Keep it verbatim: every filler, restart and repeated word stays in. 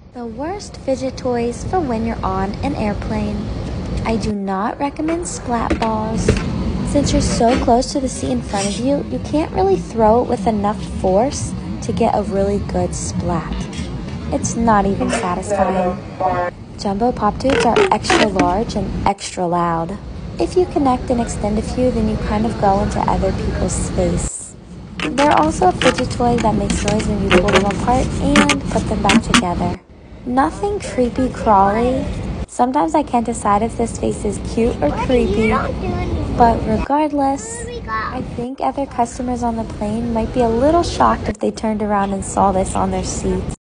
The worst fidget toys for when you're on an airplane. I do not recommend splat balls. Since you're so close to the seat in front of you, you can't really throw it with enough force to get a really good splat. It's not even satisfying. Jumbo Pop Tubes are extra large and extra loud. If you connect and extend a few, then you kind of go into other people's space. They're also a fidget toy that makes noise when you pull them apart and put them back together. Nothing creepy crawly. Sometimes I can't decide if this face is cute or creepy, but regardless, I think other customers on the plane might be a little shocked if they turned around and saw this on their seats.